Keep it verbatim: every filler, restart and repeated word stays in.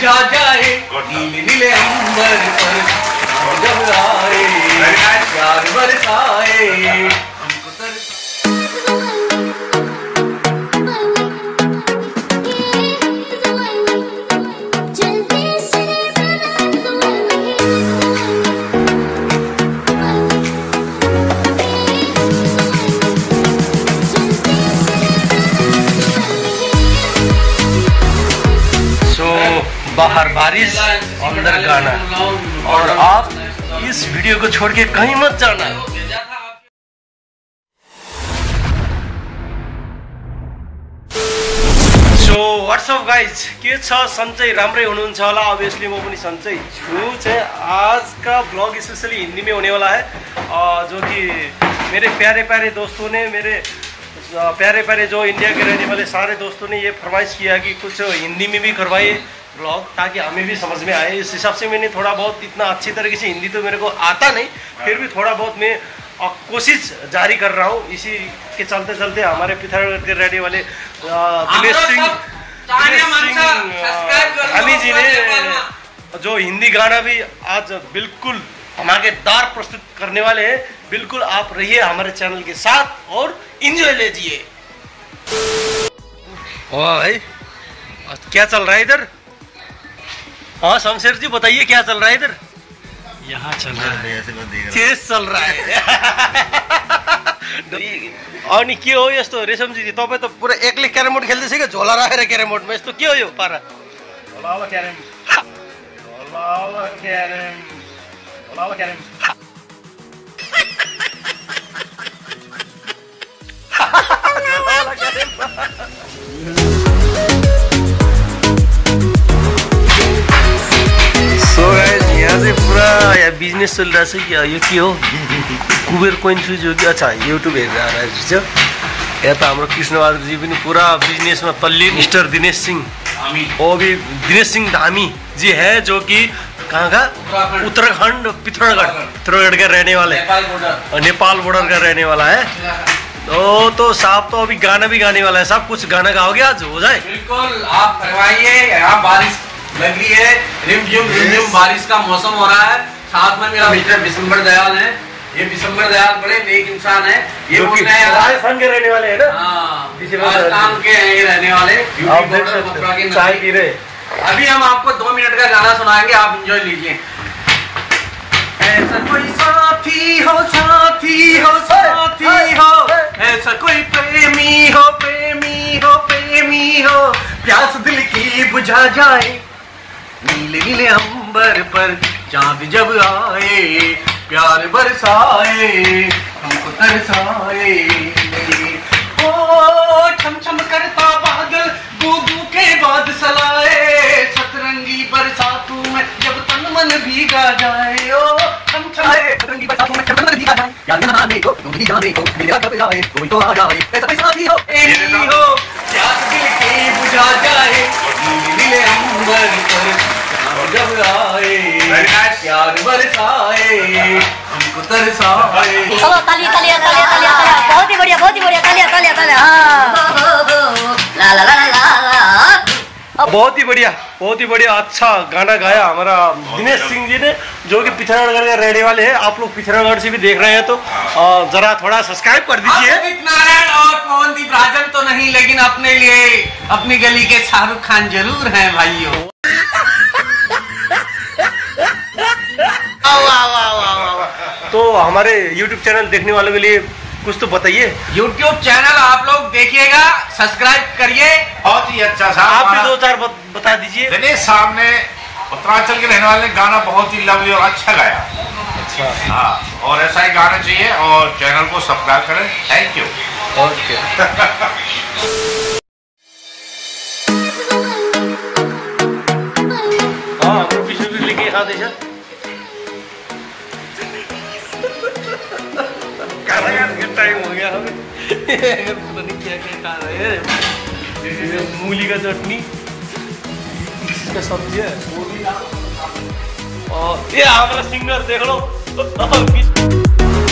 बुझा जाए नीले नीले अंबर पर जब आए प्यार बरसाए हमको तरस। बाहर बारिश अंदर गाना, और आप इस वीडियो को छोड़ के कहीं मत जाना। सो व्हाट्सअप गाइज, के छ सन्चै राम्रै हुनुहुन्छ होला। अभियसली म पनि सन्चै छु। चाहिँ आज का ब्लॉग स्पेशली हिंदी में होने वाला है, जो कि मेरे प्यारे प्यारे दोस्तों ने, मेरे प्यारे प्यारे जो इंडिया के रहने वाले सारे दोस्तों ने ये फरमाइश किया कि कुछ हिंदी में भी करवाइए ब्लॉग, ताकि हमें भी समझ में आए। इस हिसाब से मैंने थोड़ा बहुत, इतना अच्छी तरीके से हिंदी तो मेरे को आता नहीं, फिर भी थोड़ा बहुत मैं कोशिश जारी कर रहा हूँ। इसी के चलते चलते हमारे पिथौरागढ़ के रहने वाले दिनेश सिंह अमी जी ने जो हिंदी गाना भी आज बिल्कुल धमाकेदार प्रस्तुत करने वाले हैं। बिल्कुल आप रहिए हमारे चैनल के साथ और एंजॉय लीजिए। वाह भाई, क्या चल रहा है इधर? हाँ शमशेर जी बताइए, क्या चल रहा है इधर? यहाँ चल रहा है, चेस चल रहा है। अनि के हो यस्तो रेशम जी, तपाईँ त पुरा एक्लै क्यारम बोर्ड खेल्दैछ क्या, झोला राखेर क्यारम बोर्डमा यस्तो के हो यो पारा? झोला क्यारम, झोला क्यारम, झोला क्यारम। सो गाइस, यहाँ से पूरा यहाँ बिजनेस चल रहा है। क्या यो के हो? कुबेर कोइन सुज हो कि? अच्छा यूट्यूब हेरेर आ रहा है। यहाँ तो हाम्रो कृष्णबहादुर जी पनि पूरा बिजनेस में तल्लीन। मिस्टर दिनेश सिंह, वो भी दिनेश सिंह धामी जी है, जो कि कहाँ का? उत्तराखंड पिथौरागढ़ पिथौरागढ़ का रहने वाले, नेपाल बॉर्डर का रहने वाला है। तो तो साहब तो अभी गाना भी गाने वाला है। साहब कुछ गाना गाओगे आज? हो जाए बिल्कुल, आप करवाइए। यहाँ बारिश लग रही है, रिमझिम रिमझिम बारिश का मौसम हो रहा है। साथ में मेरा मिस्टर विशंबर दयाल है। ये विशंबर दयाल बड़े नेक इंसान है। ये राजस्थान के रहने वाले हैं ना? हाँ, राजस्थान के हैं ये रहने वाले। चाय पी रहे। अभी हम आपको दो मिनट का गाना सुनाएंगे, आप एंजॉय लीजिए। ऐसा कोई साथी हो, साथी हो, साथी हो, ऐसा कोई प्रेमी हो, प्रेमी हो, प्रेमी हो, प्यास दिल की बुझा जाए नीले नीले अंबर पर चांद जब आए, प्यार बरसाए हमको तरसाए। ओ छम छम करता बादल बूंदों के बाद सलाए, सतरंगी बरसातों में जब तन मन भीगा जाए। ओ छम छम सतरंगी बरसातों में जब तन मन भीगा जाए, यार नहाने को तुम भी जाने को मेरा कब जाए, कोई तो आ जाए, ऐसा कोई साथी हो, प्रेमी हो, प्यास दिल की बुझा जाए नीले नीले अंबर पर जब आए, प्यार बरसाए हमको तरसाए। चलो तालियां तालियां तालियां तालियां तालियां, बहुत ही बढ़िया बहुत ही बढ़िया, तालियां तालियां तालियां। हाँ ला ला ला ला ला, बहुत ही बढ़िया बहुत ही बढ़िया अच्छा गाना गाया हमारा दिनेश सिंह जी ने, जो कि पिथौरागढ़ के रहने वाले हैं। आप लोग पिथौरागढ़ से भी देख रहे हैं तो जरा थोड़ा सब्सक्राइब कर दीजिए। नारायण और पवनदीप राजन तो नहीं, लेकिन अपने लिए अपनी गली के शाहरुख खान जरूर हैं भाइयों। तो हमारे यूट्यूब चैनल देखने वालों के लिए कुछ तो बताइए। यूट्यूब चैनल आप लोग देखिएगा, सब्सक्राइब करिए। बहुत ही अच्छा सा आप भी दो चार बता दीजिए। दिनेश साहब ने, उत्तरांचल के रहने वाले ने गाना बहुत ही लवली और अच्छा गाया। अच्छा हाँ, और ऐसा ही गाना चाहिए, और चैनल को सब्सक्राइब करें। Thank you. ओके। हाँ पीछे भी लेके खा दे टाइम हो गया हमें। पता नहीं क्या क्या खा रहे हैं। मूली का चटनी, इसका सब्जी है, और ये हमारा सिंगर देख लो।